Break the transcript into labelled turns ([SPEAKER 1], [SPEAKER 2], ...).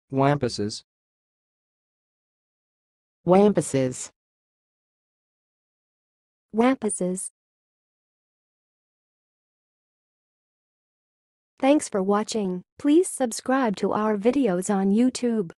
[SPEAKER 1] wampuses,
[SPEAKER 2] wampuses,
[SPEAKER 3] wampuses. Thanks for watching. Please subscribe to our videos on YouTube.